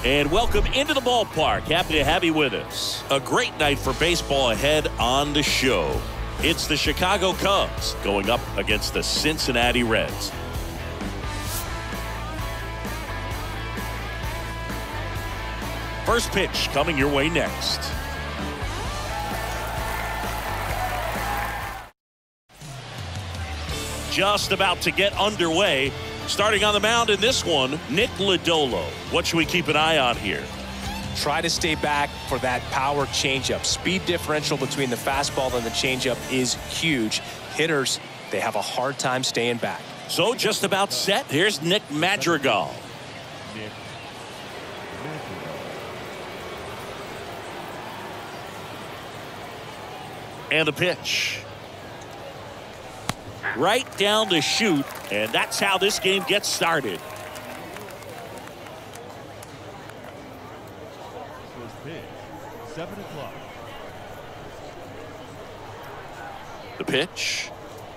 And welcome into the ballpark. Happy to have you with us. A great night for baseball ahead on the show. It's the Chicago Cubs going up against the Cincinnati Reds. First pitch coming your way next. Just about to get underway. Starting on the mound in this one, Nick Lodolo. What should we keep an eye on here? Try to stay back for that power changeup. Speed differential between the fastball and the changeup is huge. Hitters, they have a hard time staying back. So just about set. Here's Nick Madrigal. And the pitch. Right down the chute, and that's how this game gets started. First pitch, 7 o'clock. The pitch.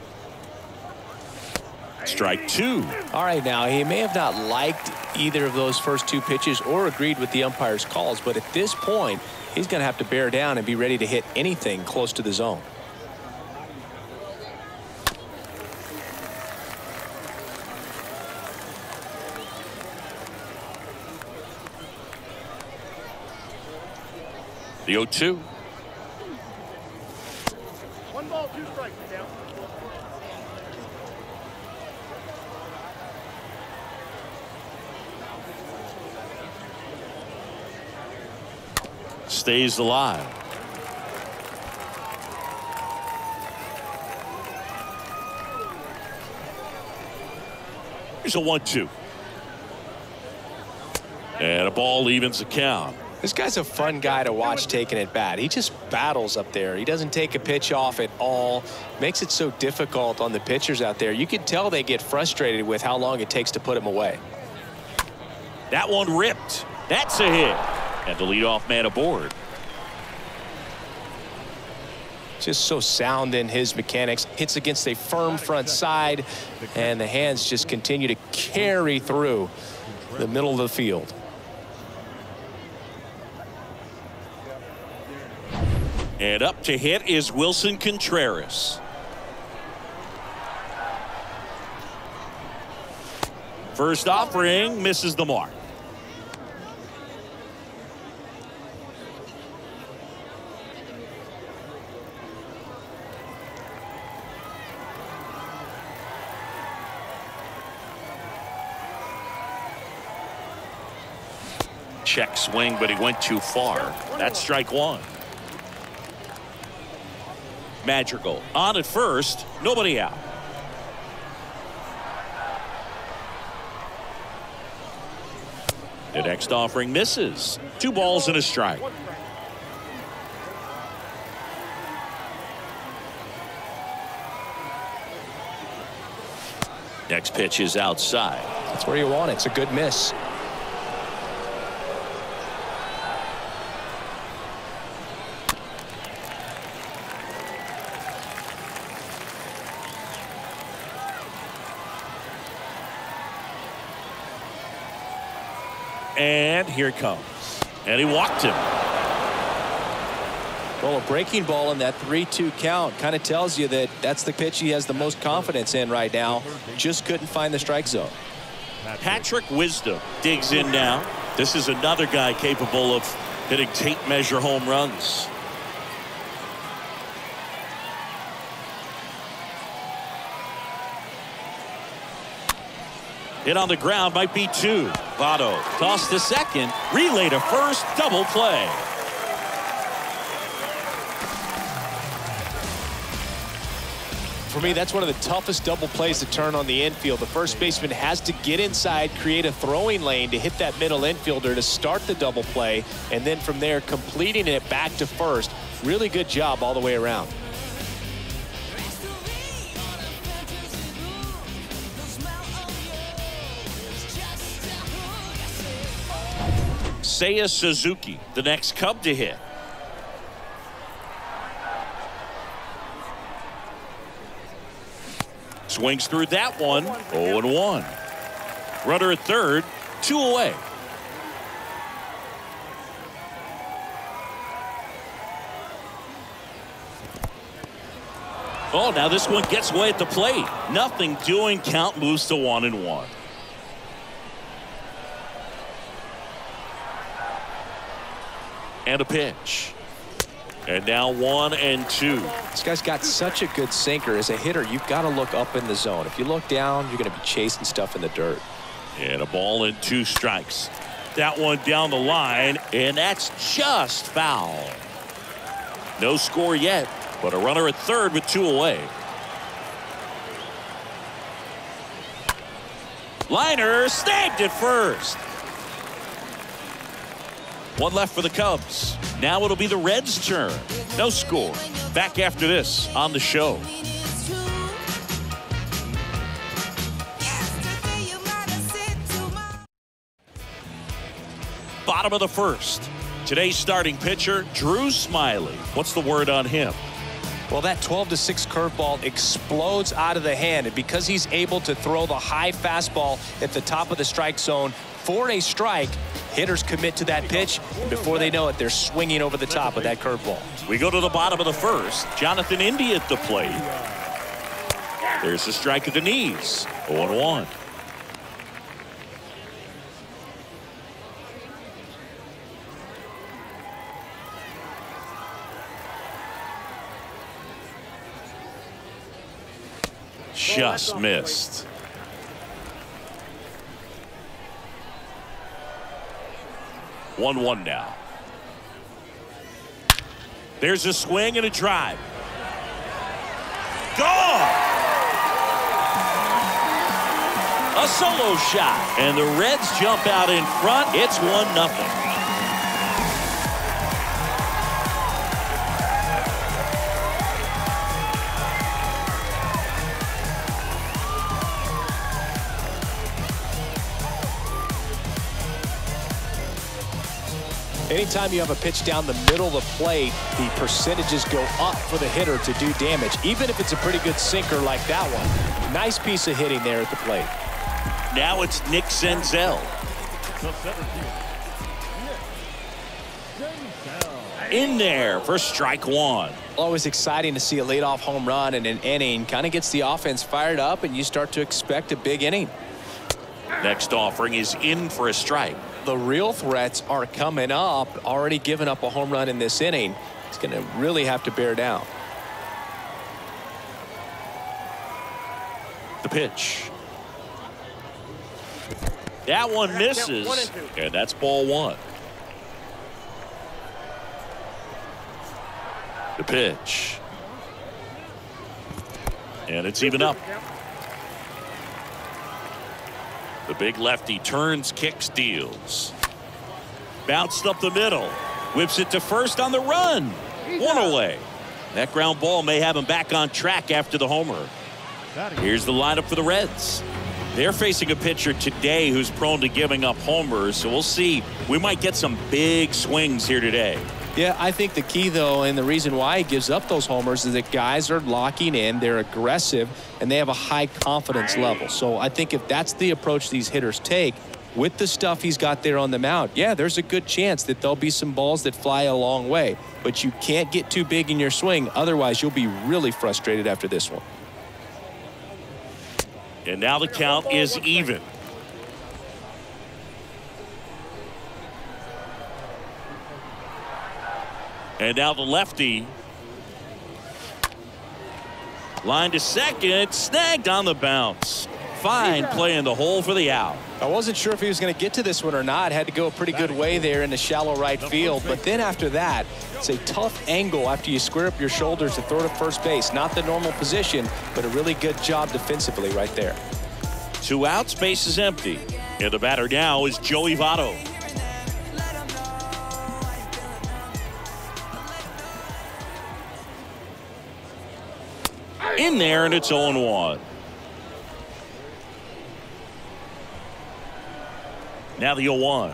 Strike two. All right, now he may have not liked either of those first two pitches or agreed with the umpire's calls, but at this point, he's going to have to bear down and be ready to hit anything close to the zone. The 0-2. 1 ball, 2 strikes down. Stays alive. Here's a 1-2. And a ball evens the count. This guy's a fun guy to watch taking at bat. He just battles up there. He doesn't take a pitch off at all. Makes it so difficult on the pitchers out there. You can tell they get frustrated with how long it takes to put him away. That one ripped. That's a hit. And the leadoff man aboard. Just so sound in his mechanics. Hits against a firm front side. And the hands just continue to carry through the middle of the field. And up to hit is Wilson Contreras. First offering misses the mark. Check swing, but he went too far. That's strike one. Madrigal on at first, nobody out. The next offering misses. 2 balls and a strike. Next pitch is outside. That's where you want it. It's a good miss. And here it comes. And he walked him. Well, a breaking ball in that 3-2 count kind of tells you that that's the pitch he has the most confidence in right now. Just couldn't find the strike zone. Patrick Wisdom digs in now. This is another guy capable of hitting tape measure home runs. Hit on the ground, might be 2. Votto tossed to second, relay to first, double play. For me, that's one of the toughest double plays to turn on the infield. The first baseman has to get inside, create a throwing lane to hit that middle infielder to start the double play, and then from there completing it back to first. Really good job all the way around. Seiya Suzuki, the next Cub to hit. Swings through that one. 0-1. Runner at third, 2 away. Oh, now this one gets away at the plate. Nothing doing. Count moves to 1-1. And a pitch. And now 1-2. This guy's got such a good sinker. As a hitter, you've got to look up in the zone. If you look down, you're going to be chasing stuff in the dirt. And a ball and 2 strikes. That one down the line, and that's just foul. No score yet, but a runner at third with 2 away. Liner snagged at first. 1 left for the Cubs. Now it'll be the Reds' turn. No score. Back after this on the show. Bottom of the first. Today's starting pitcher, Drew Smiley. What's the word on him? Well, that 12-6 curveball explodes out of the hand, and because he's able to throw the high fastball at the top of the strike zone for a strike, hitters commit to that pitch, and before they know it, they're swinging over the top of that curveball. We go to the bottom of the first. Jonathan Indy at the plate. There's a strike at the knees. 0-1. Just missed. One now. There's a swing and a drive. Gone. A solo shot, and the Reds jump out in front. It's 1-0. Anytime you have a pitch down the middle of the plate, the percentages go up for the hitter to do damage, even if it's a pretty good sinker like that one. Nice piece of hitting there at the plate. Now it's Nick Senzel. In there for strike 1. Always exciting to see a leadoff home run in an inning. Kind of gets the offense fired up, and you start to expect a big inning. Next offering is in for a strike. The real threats are coming up. Already given up a home run in this inning. He's going to really have to bear down. The pitch. That one misses, and that's ball 1. The pitch. And it's even up. The big lefty turns, kicks, deals. Bounced up the middle. Whips it to first on the run. 1 away. That ground ball may have him back on track after the homer. Here's the lineup for the Reds. They're facing a pitcher today who's prone to giving up homers, so we'll see. We might get some big swings here today. Yeah, I think the key, though, and the reason why he gives up those homers is that guys are locking in, they're aggressive, and they have a high confidence level. So I think if that's the approach these hitters take, with the stuff he's got there on the mound, yeah, there's a good chance that there'll be some balls that fly a long way. But you can't get too big in your swing, otherwise you'll be really frustrated after this one. And now the count is even. And now the lefty. Line to second. Snagged on the bounce. Fine play in the hole for the out. I wasn't sure if he was going to get to this one or not. Had to go a pretty good way there in the shallow right field. But then after that, it's a tough angle after you square up your shoulders to throw to first base. Not the normal position, but a really good job defensively right there. 2 outs, base is empty. And the batter now is Joey Votto. In there, and it's 0-1. Now the 0-1.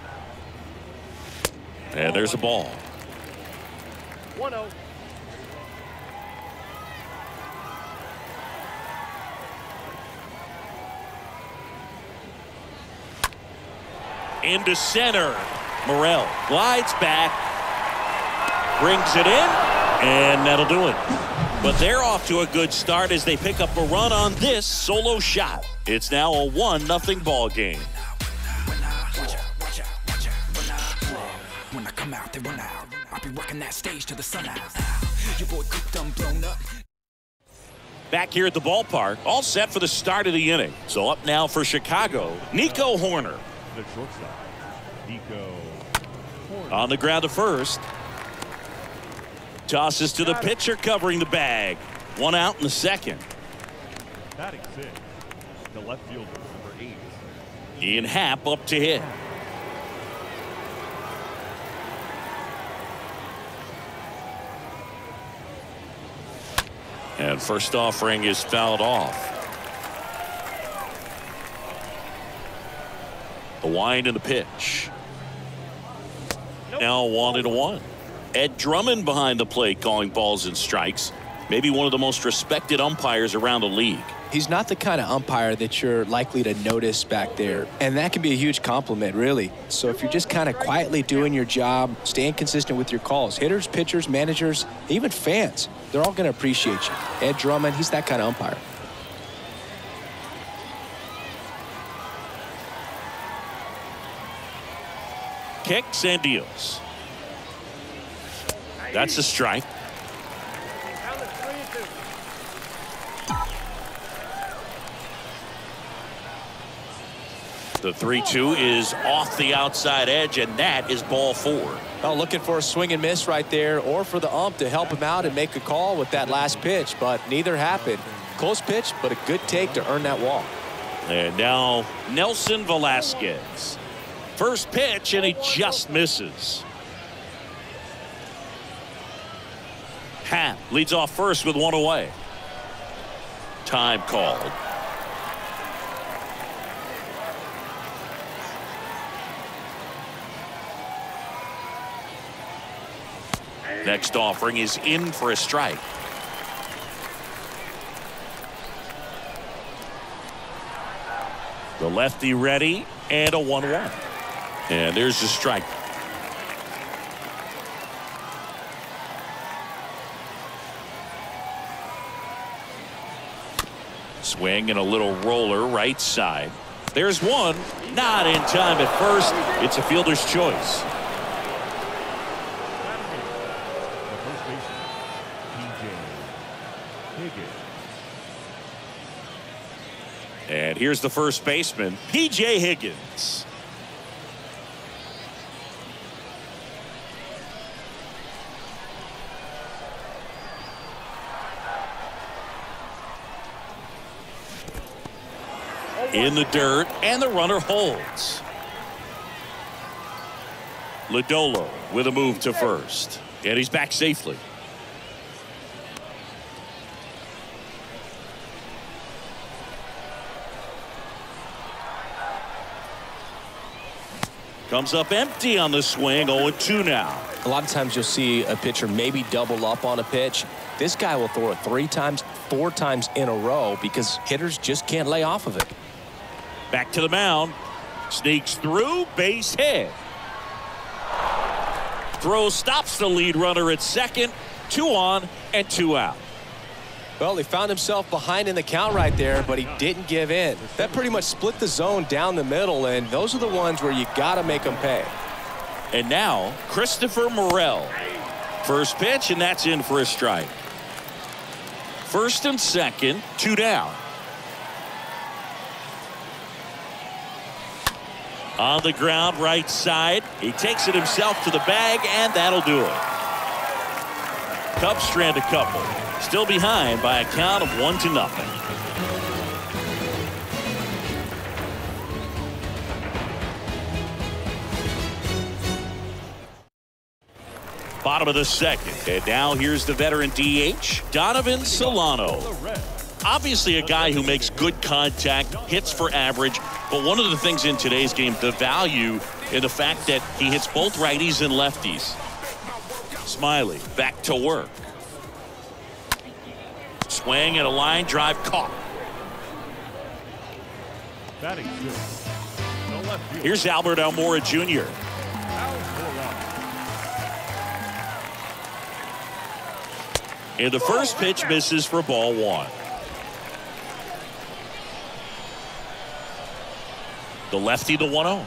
And there's a ball. 1-0. Into center. Morel glides back. Brings it in. And that'll do it. But they're off to a good start as they pick up a run on this solo shot. It's now a 1-0 ball game. When I come out, they run out. I'll be working that stage till the sun out. Your boy cooked, I'm blown up. Back here at the ballpark, all set for the start of the inning. So up now for Chicago, Nico Horner. The shortstop, Nico Horner. On the ground to first. Tosses to the pitcher covering the bag. One out in the second. Batting 6, the left fielder, number 8. Ian Happ up to hit. And first offering is fouled off. The wind and the pitch. Now 1-1. Ed Drummond behind the plate calling balls and strikes. Maybe one of the most respected umpires around the league. He's not the kind of umpire that you're likely to notice back there. And that can be a huge compliment, really. So if you're just kind of quietly doing your job, staying consistent with your calls, hitters, pitchers, managers, even fans, they're all going to appreciate you. Ed Drummond, he's that kind of umpire. Kicks and deals. That's a strike. The 3-2 is off the outside edge, and that is ball 4. Oh, looking for a swing and miss right there, or for the ump to help him out and make a call with that last pitch, but neither happened. Close pitch, but a good take to earn that walk. And now Nelson Velasquez. First pitch, and he just misses. Happ leads off first with one away. Time called. Next offering is in for a strike. The lefty ready, and a 1-1. And there's the strike. Swing and a little roller right side. There's one. Not in time at first. It's a fielder's choice. The first baseman, P.J. Higgins. And here's the first baseman, P.J. Higgins. In the dirt, and the runner holds. Lodolo with a move to first, and he's back safely. Comes up empty on the swing. 0-2 now. A lot of times you'll see a pitcher maybe double up on a pitch. This guy will throw it 3 times, 4 times in a row because hitters just can't lay off of it. Back to the mound. Sneaks through, base hit. Throw stops the lead runner at second. 2 on and 2 out. Well, he found himself behind in the count right there, but he didn't give in. That pretty much split the zone down the middle, and those are the ones where you got to make them pay. And now Christopher Morel. First pitch, and that's in for a strike. First and second, 2 down. On the ground, right side. He takes it himself to the bag, and that'll do it. Cubs strand a couple. Still behind by a count of 1-0. Bottom of the second. And now here's the veteran DH, Donovan Solano. Obviously a guy who makes good contact, hits for average, but one of the things in today's game, the value in the fact that he hits both righties and lefties. Smiley back to work. Swing and a line drive caught. Batting 6, the left fielder. Here's Albert Almora Jr. And the first pitch misses for ball one. The lefty, the 1-0.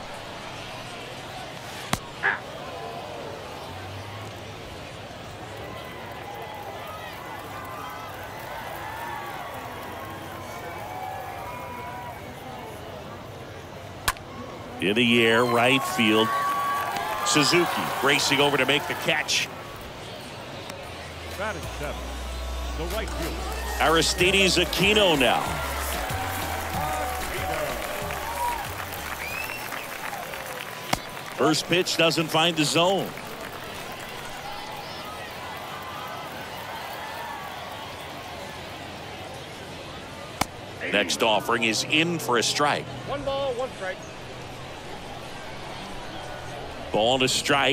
In the air, right field. Suzuki racing over to make the catch. Batting seven, the right fielder. Aristides Aquino now. First pitch doesn't find the zone. Next offering is in for a strike. 1 ball, 1 strike. Ball and a strike.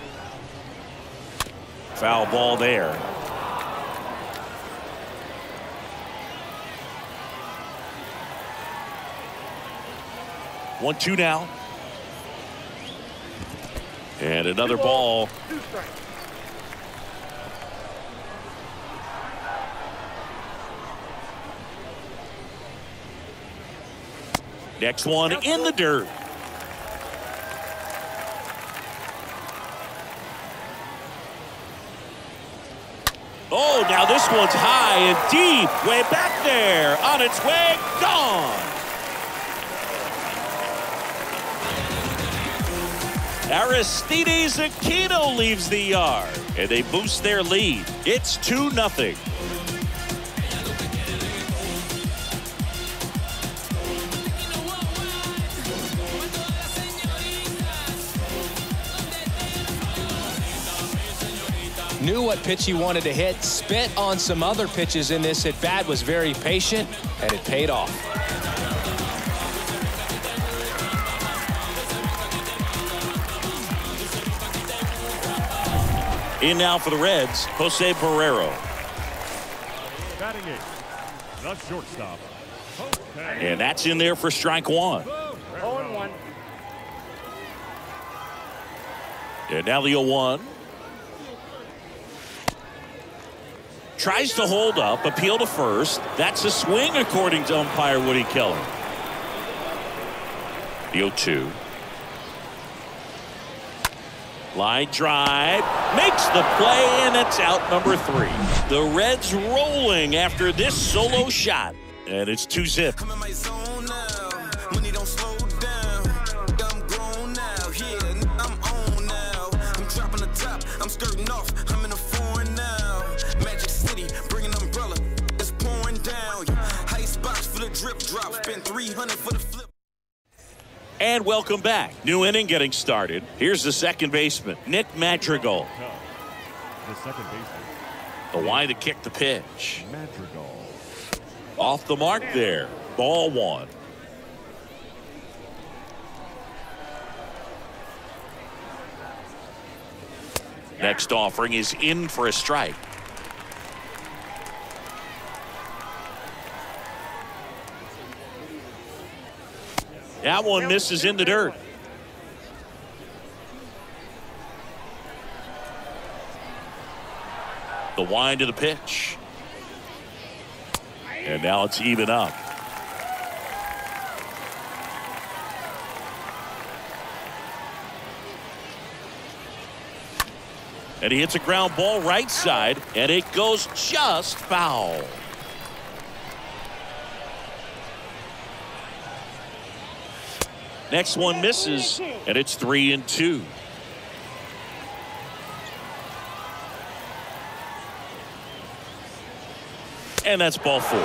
Foul ball there. One, two now. And another ball. 2 strikes. Next one in the dirt. Oh, now this one's high and deep. Way back there. On its way. Gone. Aristides Aquino leaves the yard. And they boost their lead. It's 2-0. Knew what pitch he wanted to hit, spit on some other pitches in this at bat, was very patient, and it paid off. In now for the Reds, Jose Barrero. Batting eighth, the shortstop. And that's in there for strike one. 0-1. And now the 0-1. Tries to hold up, appeal to first. That's a swing according to umpire Woody Keller. The 0-2. Line drive, makes the play, and it's out number 3. The Reds rolling after this solo shot, and it's 2-zip. And welcome back. New inning getting started. Here's the second baseman, Nick Madrigal. The second baseman. The wide to kick the pitch. Madrigal. Off the mark there. Ball one. Next offering is in for a strike. That one misses in the dirt. The wind of the pitch. And now it's even up. And he hits a ground ball right side, and it goes just foul. Next one misses, and it's 3-2. And that's ball 4.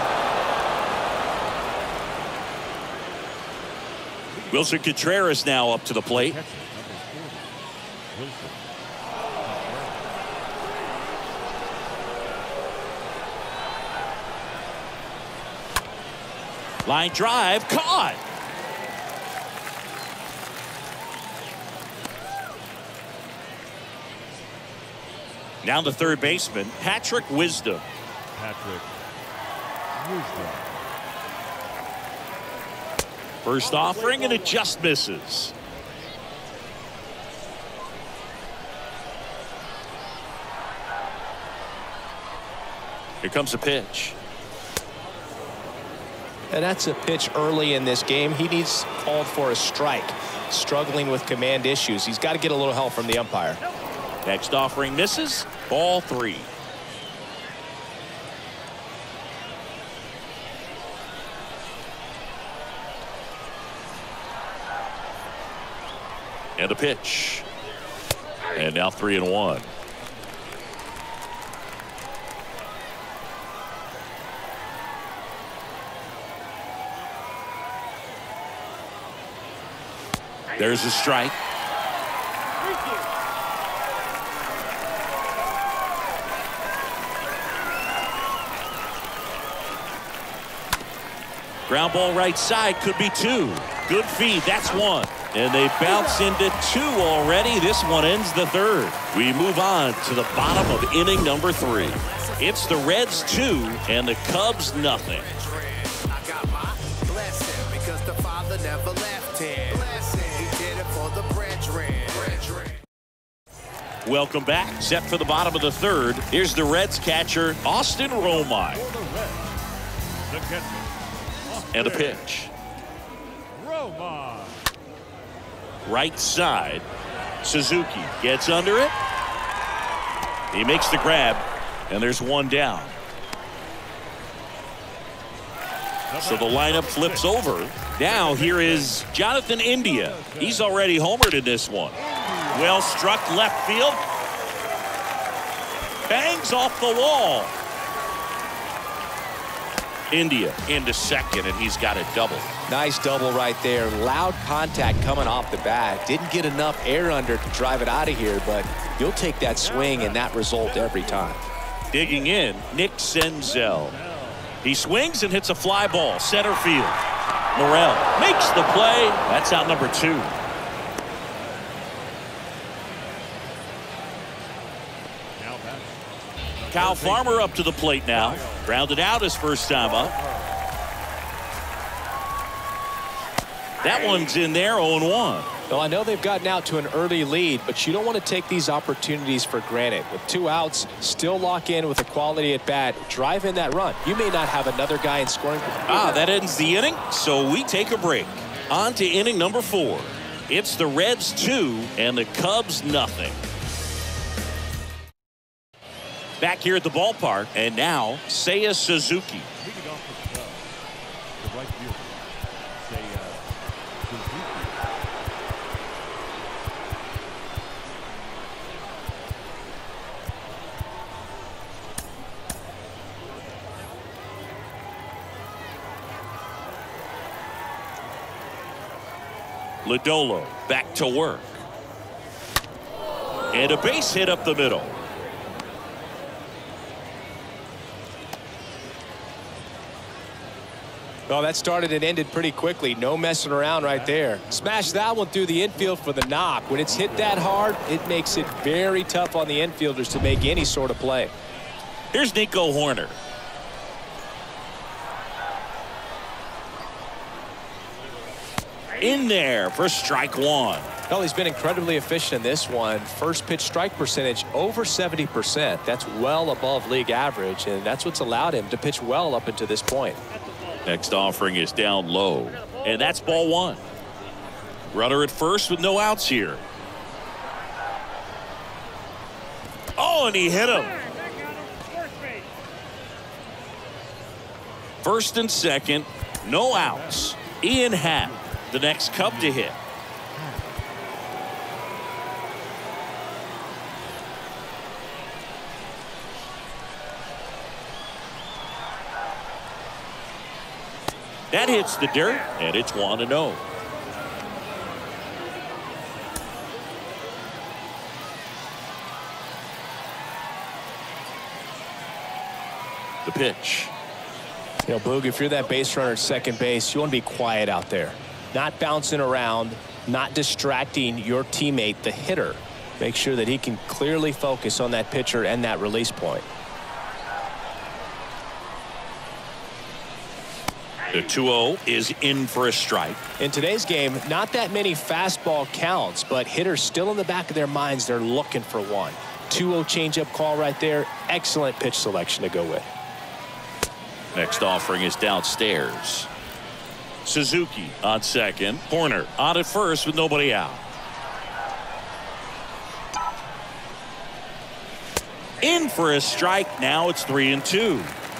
Wilson Contreras now up to the plate. Line drive, caught. Now the third baseman, Patrick Wisdom. Patrick Wisdom. First offering, and it just misses. Here comes a pitch. And that's a pitch early in this game. He needs called for a strike. Struggling with command issues. He's got to get a little help from the umpire. Next offering misses. Ball 3. And a pitch. And now 3-1. There's a strike. Ground ball right side, could be 2. Good feed, that's 1. And they bounce into 2 already. This one ends the 3rd. We move on to the bottom of inning number 3. It's the Reds 2 and the Cubs nothing. I got my blessing because the Father never left him. He did it for the brethren. Welcome back. Set for the bottom of the 3rd. Here's the Reds catcher, Austin Romine. For the Reds, the catcher, And a pitch. Romine. Right side. Suzuki gets under it. He makes the grab, and there's 1 down. So the lineup flips over. Now here is Jonathan India. He's already homered in this one. Well struck left field. Bangs off the wall. India into second, and he's got a double. Nice double right there. Loud contact coming off the bat. Didn't get enough air under to drive it out of here, but you'll take that swing and that result every time. Digging in, Nick Senzel. He swings and hits a fly ball, center field. Morel makes the play. That's out number 2. Kyle Farmer up to the plate now. Grounded out his first time up. That one's in there, 0-1. Well, I know they've gotten out to an early lead, but you don't want to take these opportunities for granted. With 2 outs, still lock in with a quality at bat. Drive in that run. You may not have another guy in scoring. That ends the inning, so we take a break. On to inning number 4. It's the Reds 2 and the Cubs nothing. Back here at the ballpark, and now Seiya Suzuki. Leading off for the Cubs, the right fielder, Seiya Suzuki. Lodolo back to work. And a base hit up the middle. Well, that started and ended pretty quickly. No messing around right there. Smash that one through the infield for the knock. When it's hit that hard, it makes it very tough on the infielders to make any sort of play. Here's Nico Horner. In there for strike 1. Well, he's been incredibly efficient in this one. First pitch strike percentage over 70%. That's well above league average, and that's what's allowed him to pitch well up until this point. Next offering is down low, and that's ball 1. Runner at first with no outs here. Oh, and he hit him. First and second, no outs. Ian Happ, the next Cub to hit. That hits the dirt, and it's 1-0. The pitch. You know, Boog, if you're that base runner at second base, you want to be quiet out there. Not bouncing around, not distracting your teammate, the hitter. Make sure that he can clearly focus on that pitcher and that release point. The 2-0 is in for a strike. In today's game, not that many fastball counts, but hitters still in the back of their minds, they're looking for one. 2-0 changeup call right there. Excellent pitch selection to go with. Next offering is downstairs. Suzuki on second. Horner on at first with nobody out. In for a strike. Now it's 3-2.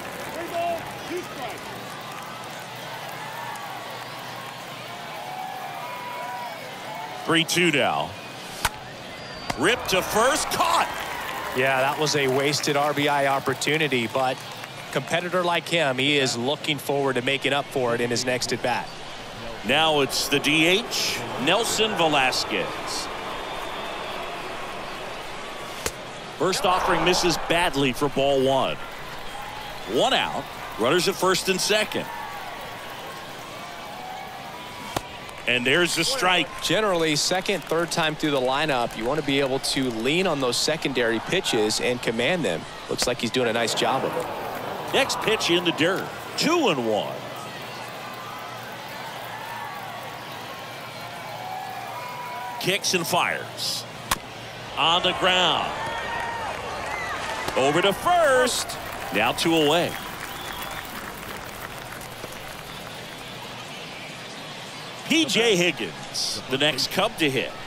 3-2 now. Ripped to first, caught. Yeah, that was a wasted RBI opportunity, but competitor like him, he is looking forward to making up for it in his next at bat. Now it's the DH, Nelson Velasquez. First offering misses badly for ball one. One out. Runners at first and second. And there's the strike. Generally, second, third time through the lineup, you want to be able to lean on those secondary pitches and command them. Looks like he's doing a nice job of it. Next pitch in the dirt. 2-1. Kicks and fires. On the ground. Over to first. Now 2 away. P.J. Higgins, the next Cub to hit.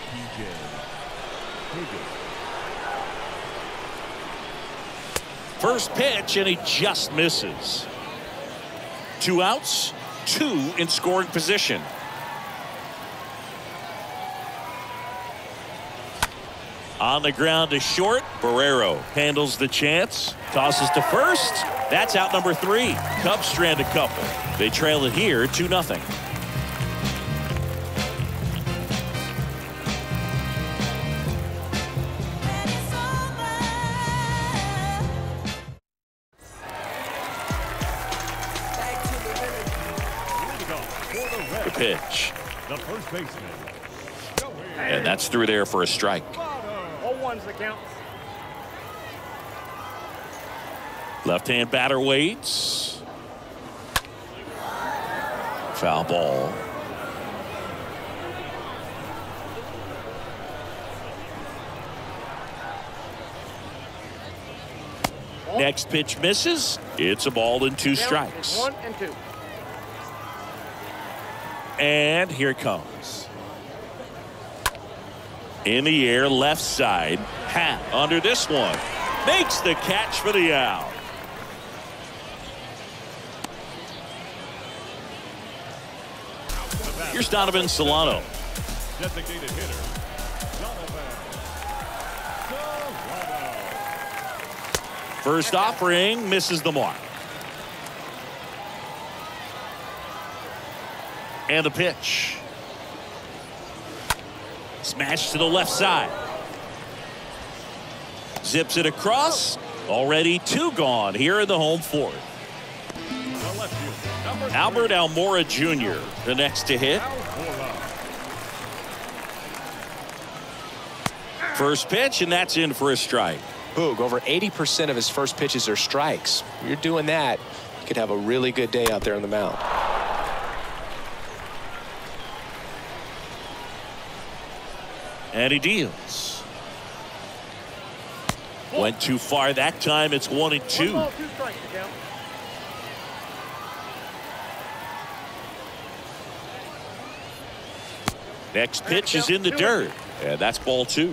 First pitch, and he just misses. 2 outs, 2 in scoring position. On the ground to short. Barrero handles the chance. Tosses to first. That's out number 3. Cubs strand a couple. They trail it here 2-0. The pitch. The first baseman. And that's through there for a strike. 0-1's the count. Left-hand batter waits. Foul ball. Next pitch misses. It's a ball and 2 strikes. 1 and 2. And here it comes. In the air, left side. Hat under this one. Makes the catch for the out. Here's Donovan Solano. Designated hitter. First offering misses the mark. And the pitch. Smash to the left side. Zips it across. Already 2 gone here in the home fourth. Albert Almora Jr., the next to hit. First pitch, and that's in for a strike. Boog, over 80% of his first pitches are strikes. You're doing that, you could have a really good day out there on the mound. And he deals. Went too far that time. It's 1 and 2. 1 ball, 2 strikes to count. Next pitch is in the dirt. And that's ball 2.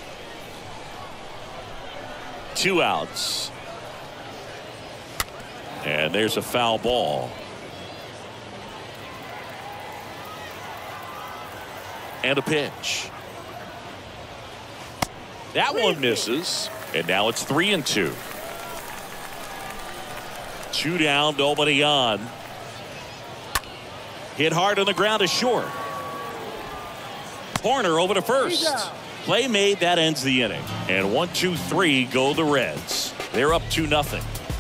2 outs. And there's a foul ball. And a pitch. That one misses. And now it's 3 and 2. 2 down, nobody on. Hit hard on the ground to short. Horner over to first. Play made, that ends the inning. And 1, 2, 3 go the Reds. They're up 2-0.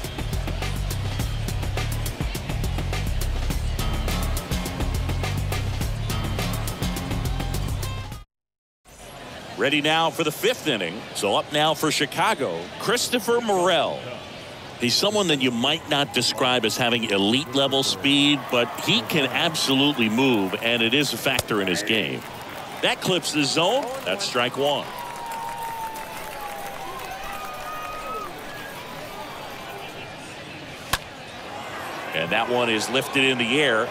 Ready now for the 5th inning. So up now for Chicago, Christopher Morel. He's someone that you might not describe as having elite level speed, but he can absolutely move, and it is a factor in his game. That clips the zone. That's strike 1. And that one is lifted in the air.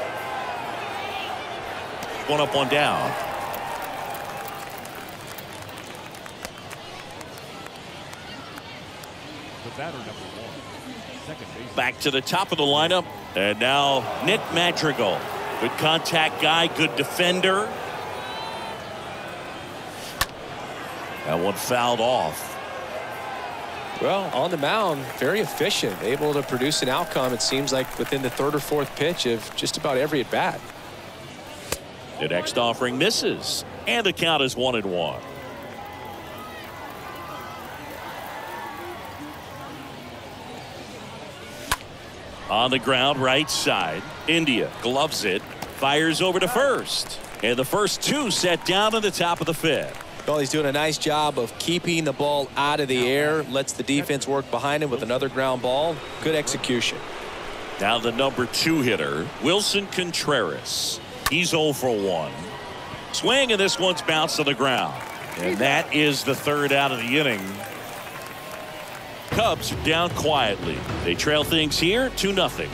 One up, one down. The batter, number 1, second base. Back to the top of the lineup. And now Nick Madrigal. Good contact guy, good defender. That one fouled off. Well, on the mound, very efficient, able to produce an outcome, it seems like, within the third or fourth pitch of just about every at bat. The next offering misses, and the count is 1-1. On the ground, right side. India gloves it, fires over to first. And the first two set down in the top of the fifth. Well, he's doing a nice job of keeping the ball out of the air, lets the defense work behind him with another ground ball. Good execution. Now the number 2 hitter, Wilson Contreras. He's 0 for 1. Swing, and this one's bounced on the ground. And that is the third out of the inning. Cubs are down quietly. They trail things here 2-0.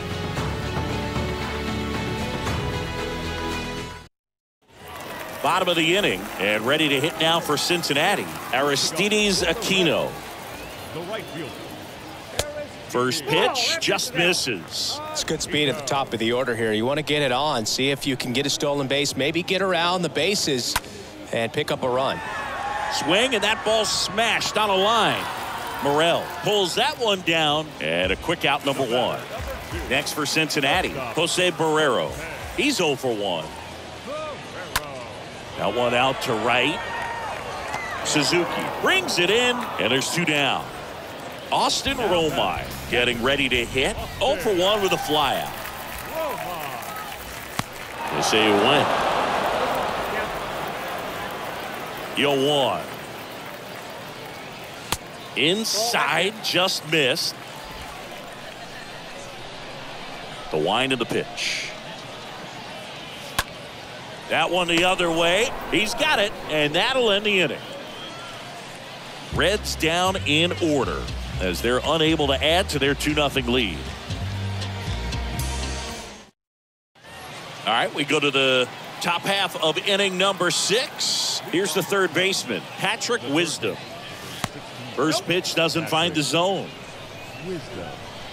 Bottom of the inning, and ready to hit now for Cincinnati, Aristides Aquino. The right fielder. First pitch just misses. It's good speed at the top of the order here. You want to get it on, see if you can get a stolen base, maybe get around the bases and pick up a run. Swing, and that ball smashed on a line. Morel pulls that one down, and a quick out, number 1. Next for Cincinnati, Jose Barrero. He's 0 for 1. That one out to right. Suzuki brings it in, and there's 2 down. Austin Romine getting ready to hit. 0 for 1 with a flyout. They say you win. You won. Inside, just missed. The wind of the pitch. That one the other way. He's got it, and that'll end the inning. Reds down in order as they're unable to add to their 2-0 lead. All right, we go to the top half of inning number 6. Here's the third baseman, Patrick Wisdom. First pitch doesn't find the zone. Wisdom.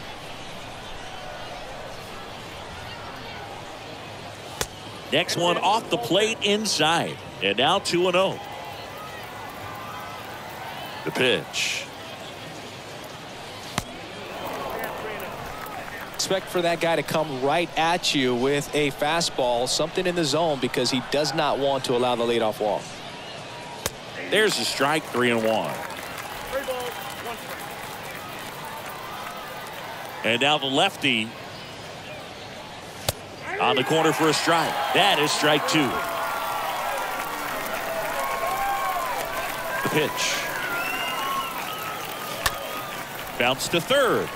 Next one off the plate inside. And now 2-0. The pitch. Expect for that guy to come right at you with a fastball, something in the zone, because he does not want to allow the leadoff walk. There's a strike, 3-1. 3 balls, 1 strike. And now the lefty on the corner for a strike. That is strike 2. The pitch. Bounce to third.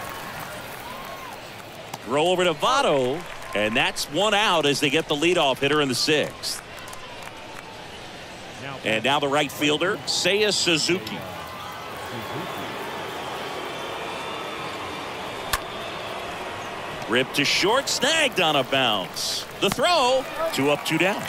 Throw over to Votto, and that's 1 out as they get the leadoff hitter in the 6th. And now the right fielder, Seiya Suzuki. Ripped to short, snagged on a bounce. The throw, 2 up, 2 down.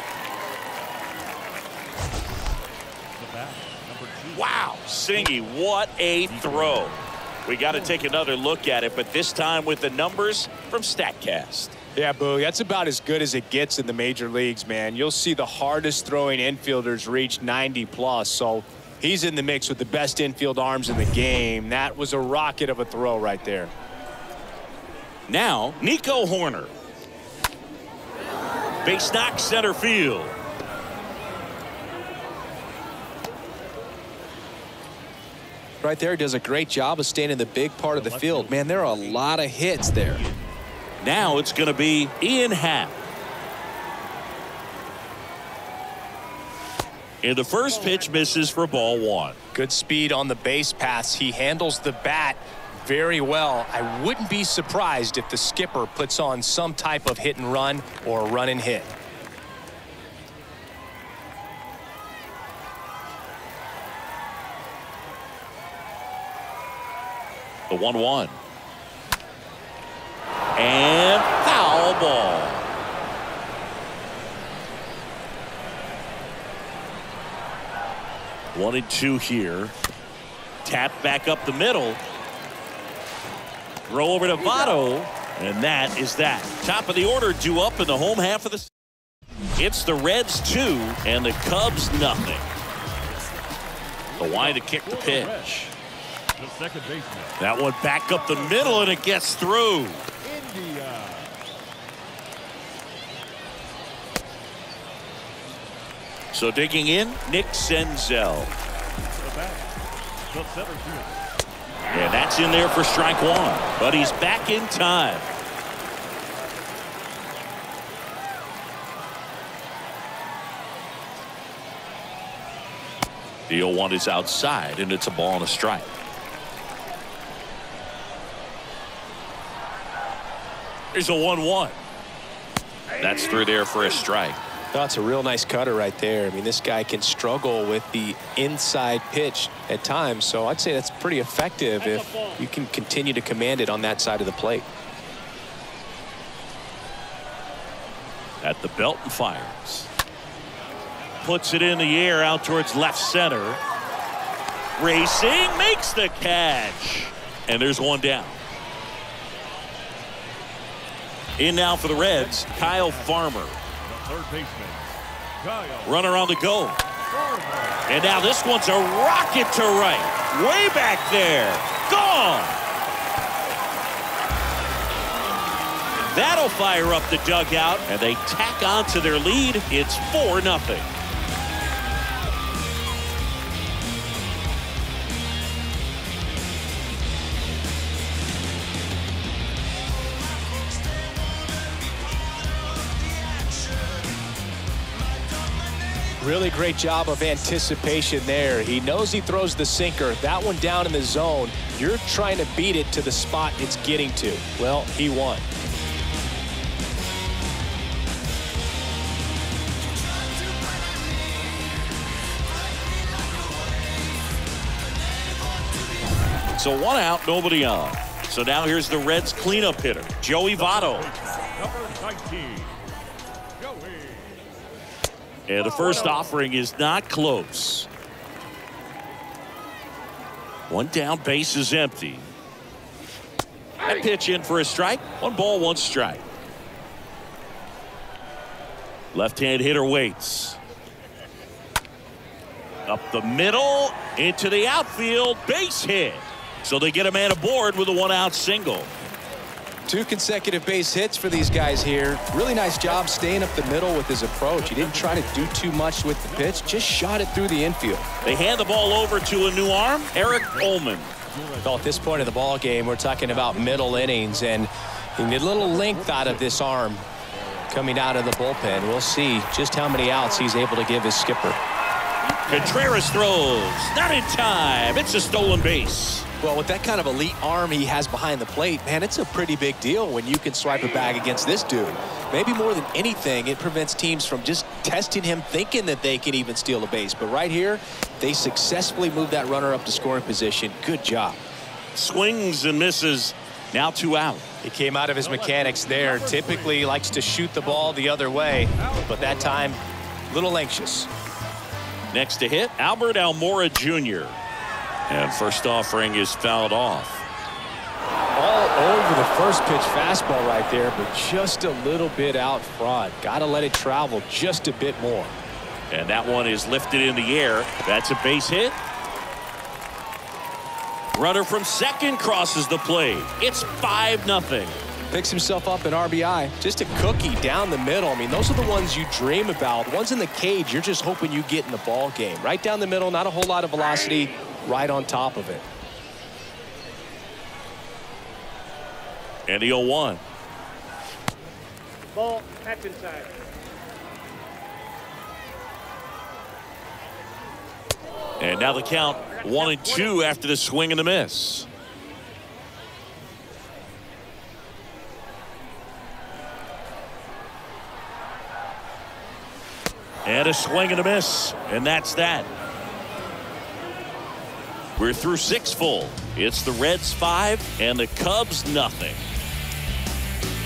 Wow, Singy, what a throw. We got to take another look at it, but this time with the numbers from StatCast. Yeah, Boo, that's about as good as it gets in the major leagues, man. You'll see the hardest throwing infielders reach 90+, so he's in the mix with the best infield arms in the game. That was a rocket of a throw right there. Now, Nico Horner. Base knock, center field. Right there, does a great job of staying in the big part of the field. Man, there are a lot of hits there. Now it's going to be Ian Happ. And the first pitch misses for ball 1. Good speed on the base paths. He handles the bat very well. I wouldn't be surprised if the skipper puts on some type of hit and run or run and hit. The 1-1. And foul ball. One and two here. Tap back up the middle. Throw over to Votto. And that is that. Top of the order due up in the home half of the. It's the Reds 2 and the Cubs nothing. Kawhi to kick the pitch. The second baseman. That one back up the middle and it gets through. India. So digging in, Nick Senzel. The back. The center field. And that's in there for strike one. But he's back in time. The 0-1 is outside, and it's a ball and a strike. There's a 1-1. That's through there for a strike. That's a real nice cutter right there. I mean, this guy can struggle with the inside pitch at times, so I'd say that's pretty effective if you can continue to command it on that side of the plate. At the belt and fires. Puts it in the air out towards left center. Racing, makes the catch. And there's one down. In now for the Reds, Kyle Farmer. The third baseman. Kyle. Runner on the go. And now this one's a rocket to right. Way back there. Gone. That'll fire up the dugout, and they tack on to their lead. It's 4-0. Really great job of anticipation there. He knows he throws the sinker. That one down in the zone. You're trying to beat it to the spot it's getting to. Well, he won. So one out, nobody on. So now here's the Reds cleanup hitter, Joey Votto. Number 19. Joey. And the first offering is not close. One down, base is empty. That pitch in for a strike. 1 ball, 1 strike. Left-hand hitter waits. Up the middle, into the outfield, base hit. So they get a man aboard with a 1-out single. 2 consecutive base hits for these guys here. Really nice job staying up the middle with his approach. He didn't try to do too much with the pitch, just shot it through the infield. They hand the ball over to a new arm, Eric Ullman. Well, at this point of the ball game, we're talking about middle innings, and you need a little length out of this arm coming out of the bullpen. We'll see just how many outs he's able to give his skipper. Contreras throws, not in time. It's a stolen base. Well, with that kind of elite arm he has behind the plate, man, it's a pretty big deal when you can swipe a bag against this dude. Maybe more than anything, it prevents teams from just testing him, thinking that they can even steal a base. But right here, they successfully moved that runner up to scoring position. Good job. Swings and misses. Now 2 out. He came out of his mechanics there. Typically he likes to shoot the ball the other way, but that time, a little anxious. Next to hit, Albert Almora Jr. And first offering is fouled off. All over the first pitch fastball right there, but just a little bit out front. Got to let it travel just a bit more. And that one is lifted in the air. That's a base hit. Runner from second crosses the plate. It's 5-0. Picks himself up an RBI. Just a cookie down the middle. I mean, those are the ones you dream about. Ones in the cage, you're just hoping you get in the ball game. Right down the middle, not a whole lot of velocity, right on top of it. And the 0-1. Ball, catch inside. And now the count 1-2 after the swing and the miss. And a swing and a miss. And that's that. We're through 6 full. It's the Reds 5 and the Cubs nothing.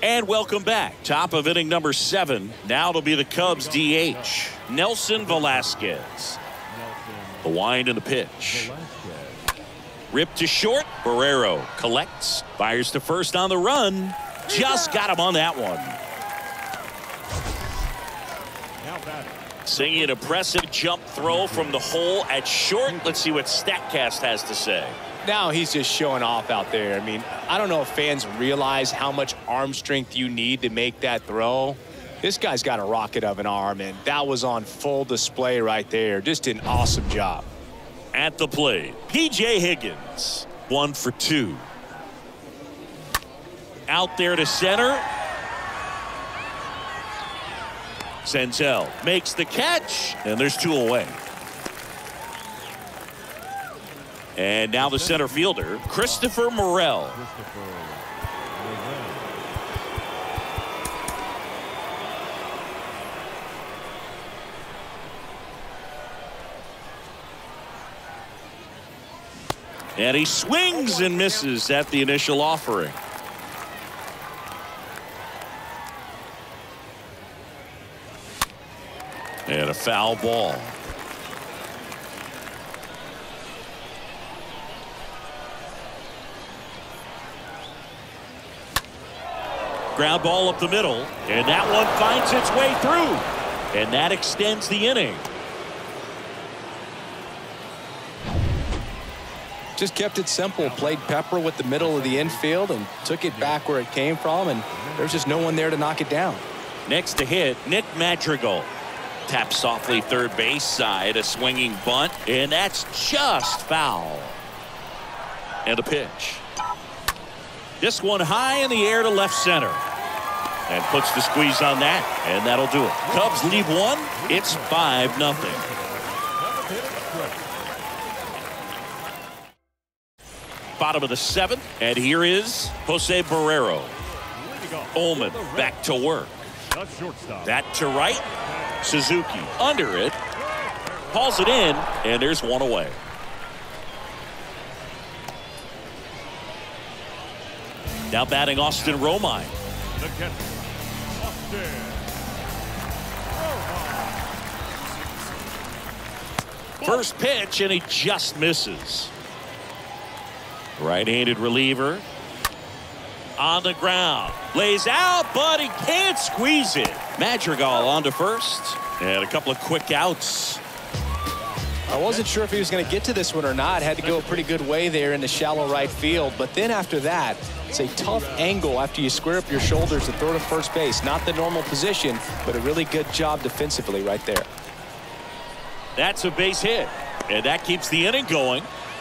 And welcome back. Top of inning number 7. Now it'll be the Cubs DH, Nelson Velasquez. The wind and the pitch. Ripped to short. Barrero collects. Fires to first on the run. Just got him on that one. Singing an impressive jump throw from the hole at short. Let's see what StatCast has to say. Now he's just showing off out there. I mean, I don't know if fans realize how much arm strength you need to make that throw. This guy's got a rocket of an arm, and that was on full display right there. Just an awesome job. At the plate, P.J. Higgins, 1 for 2. Out there to center. Senzel makes the catch, and there's 2 away. And now the center fielder, Christopher Morel. And he swings and misses at the initial offering. And a foul ball. Ground ball up the middle, and that one finds its way through. And that extends the inning. Just kept it simple. Played pepper with the middle of the infield and took it back where it came from, and there's just no one there to knock it down. Next to hit, Nick Madrigal. Taps softly third base side, a swinging bunt, and that's just foul. And a pitch. This one high in the air to left center. And puts the squeeze on that, and that'll do it. Cubs lead 1. It's 5-0. Bottom of the 7th, and here is Jose Barrero. Ullman back to work. That to right. Suzuki under it. Hauls it in, and there's 1 away. Now batting Austin Romine. First pitch, and he just misses. Right-handed reliever. On the ground. Lays out, but he can't squeeze it. Madrigal on to first. And a couple of quick outs. I wasn't sure if he was going to get to this one or not. Had to go a pretty good way there in the shallow right field. But then after that, it's a tough angle after you square up your shoulders to throw to first base. Not the normal position, but a really good job defensively right there. That's a base hit. And that keeps the inning going.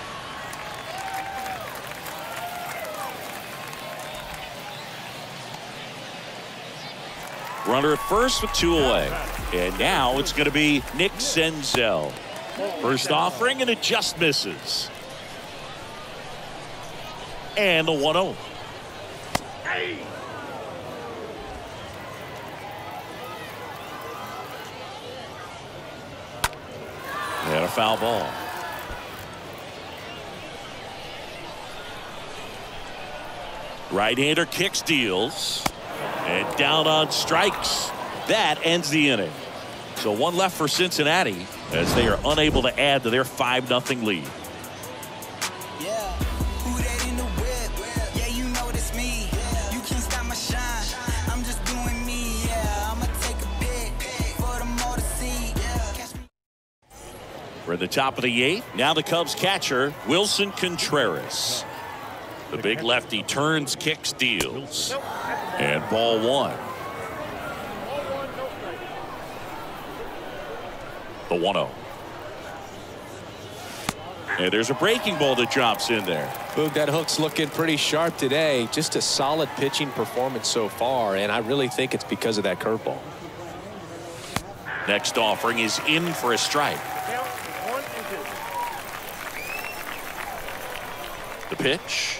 Runner at first with 2 away. And now it's going to be Nick Senzel. First offering, and it just misses. And the 1-0. And a foul ball. Right-hander kicks, deals. And down on strikes. That ends the inning. So 1 left for Cincinnati as they are unable to add to their 5-0 lead. Yeah, who that in the whip? Yeah, you know it's me. You can't stop my shine. I'm just doing me. Yeah, I'ma take a pic for the motor seat. We're at the top of the 8th. Now the Cubs catcher, Wilson Contreras. The big lefty turns, kicks, deals. And ball 1. The 1-0. And there's a breaking ball that drops in there. Boog, that hook's looking pretty sharp today. Just a solid pitching performance so far, and I really think it's because of that curveball. Next offering is in for a strike. The pitch.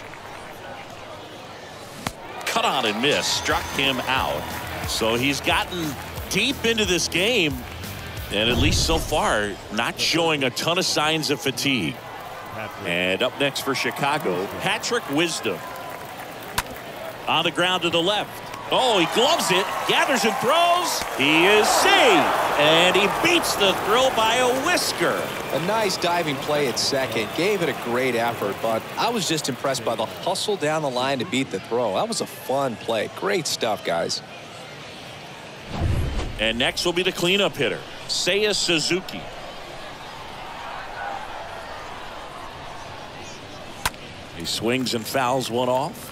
Cut on and miss. Struck him out. So he's gotten deep into this game. And at least so far, not showing a ton of signs of fatigue. And up next for Chicago, Patrick Wisdom. On the ground to the left. Oh, he gloves it, gathers and throws. He is safe, and he beats the throw by a whisker. A nice diving play at second. Gave it a great effort, but I was just impressed by the hustle down the line to beat the throw. That was a fun play. Great stuff, guys. And next will be the cleanup hitter, Seiya Suzuki. He swings and fouls one off.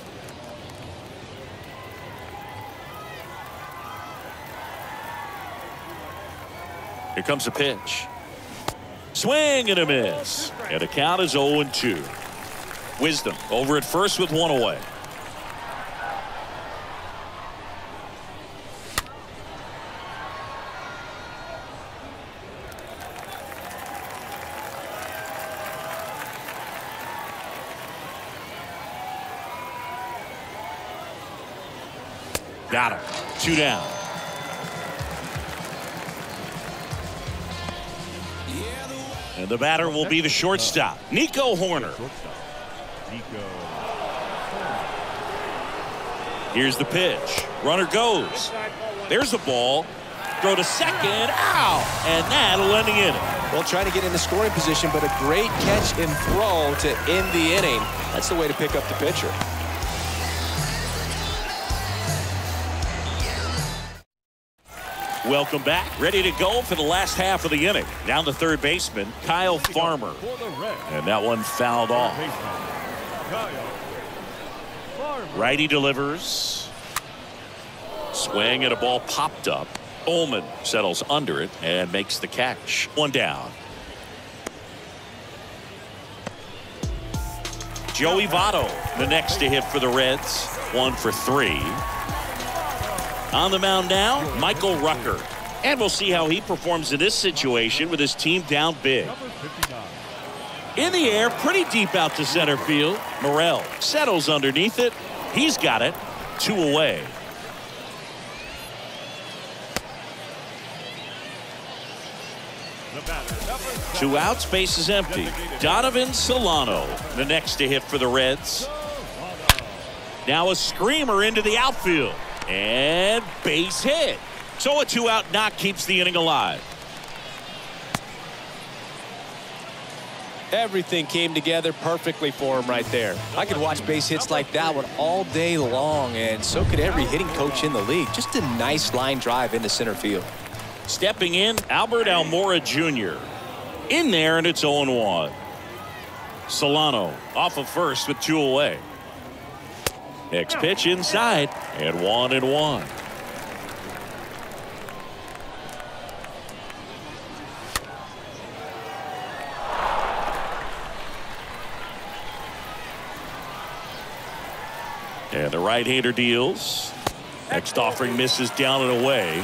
Here comes a pitch. Swing and a miss. And the count is 0-2. Wisdom over at first with one away. Got him. 2 down. And the batter will be the shortstop, Nico Horner. Here's the pitch. Runner goes. There's the ball. Throw to second. Ow! And that'll end the inning. Well, trying to get into scoring position, but a great catch and throw to end the inning. That's the way to pick up the pitcher. Welcome back. Ready to go for the last half of the inning. Down the third baseman, Kyle Farmer. And that one fouled off. Righty delivers. Swing and a ball popped up. Ullman settles under it and makes the catch. 1 down. Joey Votto, the next to hit for the Reds. 1 for 3. On the mound now, Michael Rucker. And we'll see how he performs in this situation with his team down big. In the air, pretty deep out to center field. Morel settles underneath it. He's got it. 2 away. Two outs, base is empty. Donovan Solano, the next to hit for the Reds. Now a screamer into the outfield. And base hit. So a 2-out knock keeps the inning alive. Everything came together perfectly for him right there. I could watch base hits like that one all day long, and so could every hitting coach in the league. Just a nice line drive into center field. Stepping in, Albert Almora Jr. In there, and it's 0-1. Solano off of first with 2 away. Next pitch inside, and 1-1. And the right-hander deals. Next offering misses down and away.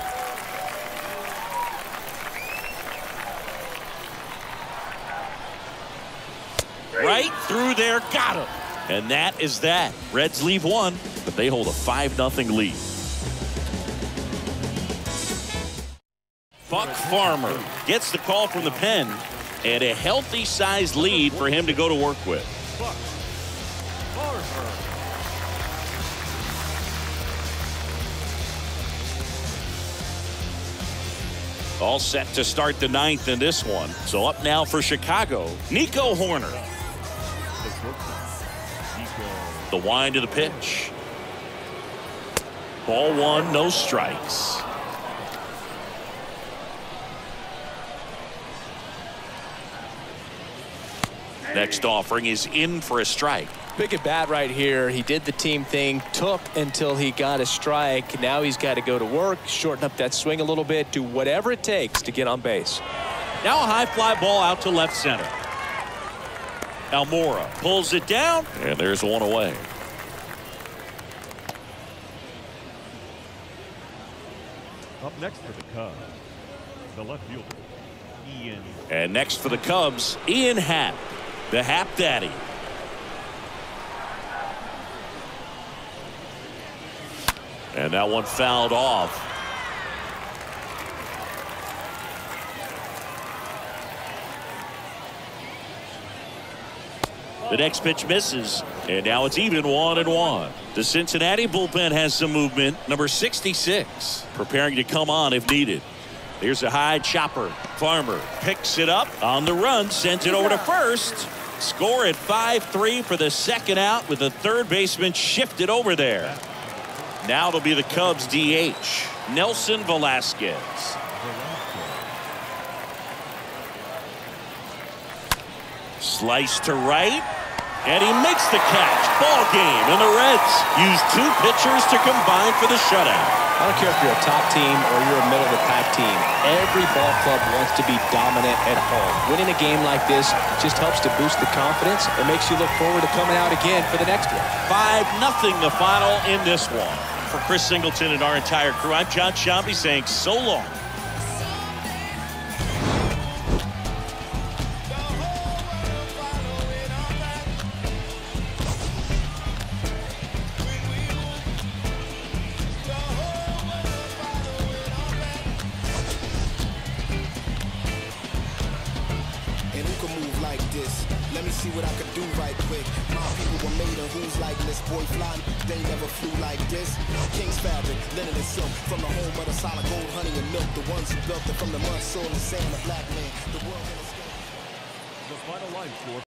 Right through there, got him. And that is that. Reds leave 1, but they hold a 5-0 lead. Buck Farmer gets the call from the pen, and a healthy-sized lead for him to go to work with. All set to start the 9th in this one. So up now for Chicago, Nico Horner. The wind of the pitch. Ball 1, no strikes. Next offering is in for a strike. Big at bat right here. He did the team thing, took until he got a strike. Now he's got to go to work, shorten up that swing a little bit, do whatever it takes to get on base. Now a high fly ball out to left center. Almora pulls it down, and there's 1 away. Up next for the Cubs, the left fielder, Ian. And next for the Cubs, Ian Happ, the Happ Daddy. And that one fouled off. The next pitch misses, And now it's even 1-1. The Cincinnati bullpen has some movement. Number 66 preparing to come on if needed. Here's a high chopper. Farmer picks it up on the run, sends it over to first. Score at 5-3 for the second out with the third baseman shifted over there. Now it'll be the Cubs DH, Nelson Velasquez. Slice to right, and he makes the catch. Ball game, and the Reds use two pitchers to combine for the shutout. I don't care if you're a top team or you're a middle-of-the-pack team. Every ball club wants to be dominant at home. Winning a game like this just helps to boost the confidence and makes you look forward to coming out again for the next one. 5-0 the final in this one. For Chris Singleton and our entire crew, I'm John Shambi saying so long. Let me see what I could do right quick. My people were made of who's like this. Boy fly, they never flew like this. King's fabric, linen and silk. From the home of the solid gold, honey and milk. The ones who built it from the mud, soil and sand, the black man. The world. The final line score.